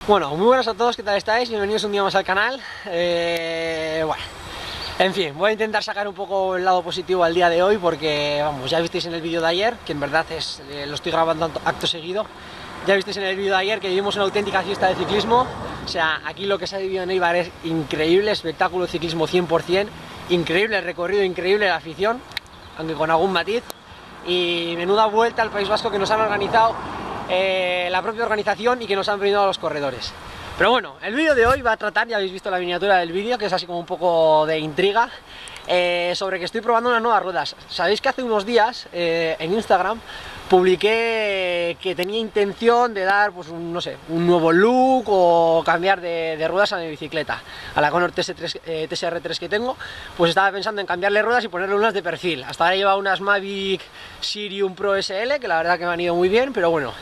Bueno, muy buenas a todos, ¿qué tal estáis? Bienvenidos un día más al canal. Bueno, en fin, voy a intentar sacar un poco el lado positivo al día de hoy porque, vamos, ya visteis en el vídeo de ayer, que en verdad lo estoy grabando acto seguido. Ya visteis en el vídeo de ayer que vivimos una auténtica fiesta de ciclismo. O sea, aquí lo que se ha vivido en Eibar es increíble, espectáculo de ciclismo 100%, increíble el recorrido, increíble la afición, aunque con algún matiz. Y menuda vuelta al País Vasco que nos han organizado la propia organización y que nos han brindado a los corredores. Pero bueno, el vídeo de hoy va a tratar, ya habéis visto la miniatura del vídeo, que es así como un poco de intriga, sobre que estoy probando unas nuevas ruedas. Sabéis que hace unos días en Instagram publiqué que tenía intención de dar, pues no sé, un nuevo look o cambiar de ruedas a mi bicicleta, a la Conor TSR3 que tengo. Pues estaba pensando en cambiarle ruedas y ponerle unas de perfil. Hasta ahora lleva unas Mavic Sirium Pro SL, que la verdad que me han ido muy bien, pero bueno,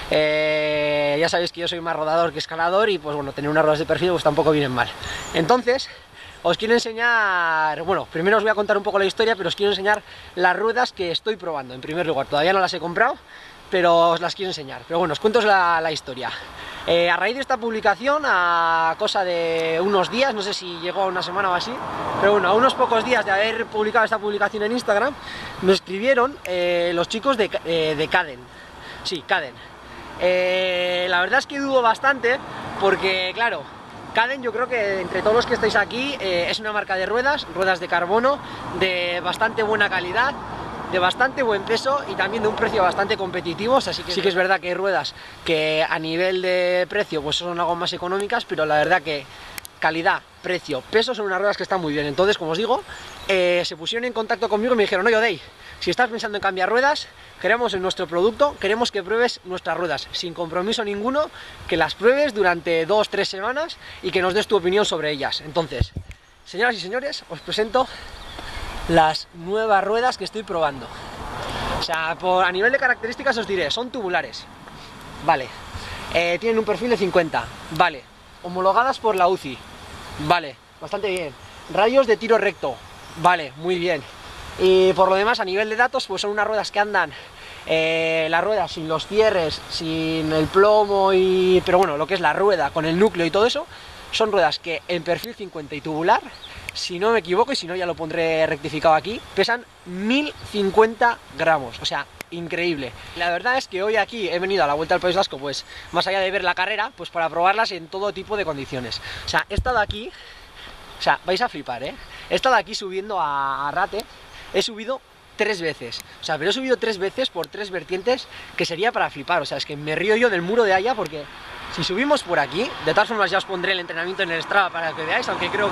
ya sabéis que yo soy más rodador que escalador y pues bueno, tener unas ruedas de perfil pues tampoco vienen mal. Entonces os quiero enseñar, bueno, primero os voy a contar un poco la historia, pero os quiero enseñar las ruedas que estoy probando. En primer lugar, todavía no las he comprado, pero os las quiero enseñar. Pero bueno, os cuento la historia. A raíz de esta publicación, a cosa de unos días, no sé si llegó a una semana o así, pero bueno, a unos pocos días de haber publicado esta publicación en Instagram, me escribieron los chicos de Caden. Sí, Caden. La verdad es que dudo bastante, porque claro, Caden, yo creo que entre todos los que estáis aquí es una marca de ruedas de carbono, de bastante buena calidad, de bastante buen peso y también de un precio bastante competitivo. O sea, sí que es verdad que hay ruedas que a nivel de precio pues son algo más económicas, pero la verdad que calidad, precio, peso son unas ruedas que están muy bien. Entonces, como os digo, se pusieron en contacto conmigo y me dijeron: oye, Odey, si estás pensando en cambiar ruedas, queremos en nuestro producto, queremos que pruebes nuestras ruedas sin compromiso ninguno, que las pruebes durante 2-3 semanas y que nos des tu opinión sobre ellas. Entonces, señoras y señores, os presento las nuevas ruedas que estoy probando. O sea, a nivel de características os diré, son tubulares, vale, tienen un perfil de 50, vale, homologadas por la UCI, vale, bastante bien, radios de tiro recto, vale, muy bien. Y por lo demás, a nivel de datos, pues son unas ruedas que andan, la rueda sin los cierres, sin el plomo, pero bueno, lo que es la rueda con el núcleo y todo eso, son ruedas que en perfil 50 y tubular, si no me equivoco, y si no ya lo pondré rectificado aquí, pesan 1050 gramos, o sea, increíble. La verdad es que hoy aquí he venido a la Vuelta al País Vasco, pues más allá de ver la carrera, pues para probarlas en todo tipo de condiciones. O sea, he estado aquí, o sea, vais a flipar, he estado aquí subiendo a Rate. He subido 3 veces, o sea, pero he subido 3 veces por 3 vertientes que sería para flipar. O sea, es que me río yo del muro de allá, porque si subimos por aquí, de todas formas ya os pondré el entrenamiento en el Strava para que veáis, aunque creo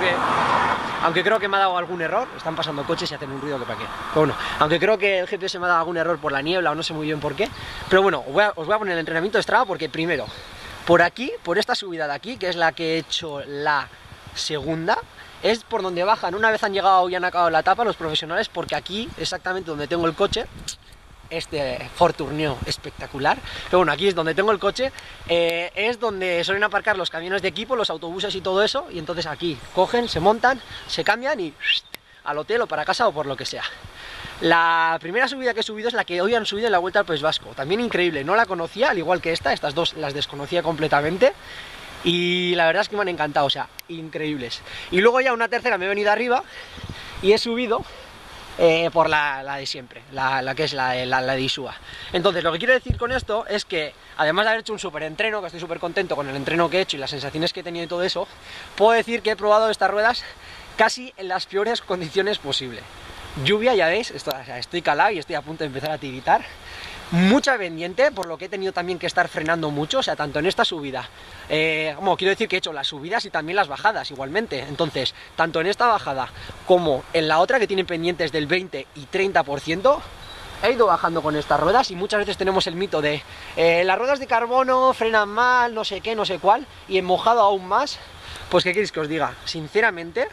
que me ha dado algún error. Están pasando coches y hacen un ruido que para qué. Pero bueno, aunque creo que el GPS me ha dado algún error por la niebla o no sé muy bien por qué. Pero bueno, os voy a poner el entrenamiento de Strava porque primero, por aquí, por esta subida de aquí, que es la que he hecho la segunda, es por donde bajan. Una vez han llegado y han acabado la etapa los profesionales, porque aquí, exactamente donde tengo el coche, este Ford Tourneo espectacular, pero bueno, aquí es donde tengo el coche, es donde suelen aparcar los camiones de equipo, los autobuses y todo eso, y entonces aquí cogen, se montan, se cambian y al hotel o para casa o por lo que sea. La primera subida que he subido es la que hoy han subido en la Vuelta al País Vasco, también increíble, no la conocía, al igual que estas dos las desconocía completamente. Y la verdad es que me han encantado, o sea, increíbles. Y luego ya una tercera me he venido arriba y he subido por la de siempre, la que es la de Isua. Entonces, lo que quiero decir con esto es que, además de haber hecho un súper entreno, que estoy súper contento con el entreno que he hecho y las sensaciones que he tenido y todo eso, puedo decir que he probado estas ruedas casi en las peores condiciones posibles. Lluvia, ya veis, estoy calado y estoy a punto de empezar a tiritar. Mucha pendiente, por lo que he tenido también que estar frenando mucho, o sea, tanto en esta subida, quiero decir que he hecho las subidas y también las bajadas igualmente. Entonces, tanto en esta bajada como en la otra, que tienen pendientes del 20 y 30%, he ido bajando con estas ruedas. Y muchas veces tenemos el mito de las ruedas de carbono frenan mal, no sé qué, no sé cuál, y en mojado aún más. Pues qué queréis que os diga, sinceramente,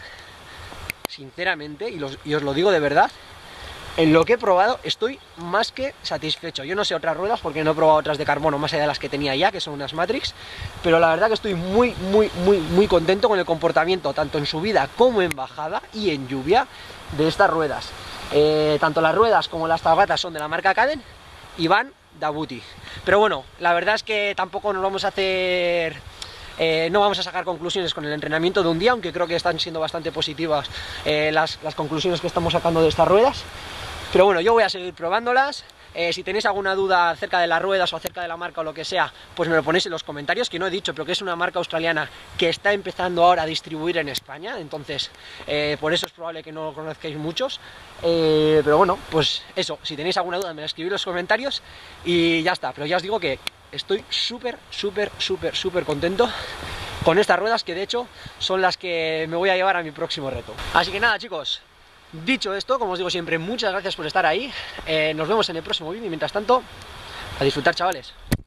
y os lo digo de verdad, en lo que he probado estoy más que satisfecho. Yo no sé otras ruedas porque no he probado otras de carbono más allá de las que tenía ya, que son unas Matrix, pero la verdad que estoy muy contento con el comportamiento, tanto en subida como en bajada y en lluvia, de estas ruedas. Tanto las ruedas como las tabatas son de la marca Caden y van Dabuti. Pero bueno, la verdad es que tampoco nos vamos a hacer No vamos a sacar conclusiones con el entrenamiento de un día, aunque creo que están siendo bastante positivas las conclusiones que estamos sacando de estas ruedas. Pero bueno, yo voy a seguir probándolas. Si tenéis alguna duda acerca de las ruedas o acerca de la marca o lo que sea, pues me lo ponéis en los comentarios, que no he dicho, pero que es una marca australiana que está empezando ahora a distribuir en España, entonces por eso es probable que no lo conozcáis muchos. Pero bueno, pues eso, si tenéis alguna duda me la escribís en los comentarios y ya está. Pero ya os digo que estoy súper contento con estas ruedas, que de hecho son las que me voy a llevar a mi próximo reto. Así que nada, chicos, dicho esto, como os digo siempre, muchas gracias por estar ahí. Nos vemos en el próximo vídeo y mientras tanto, a disfrutar, chavales.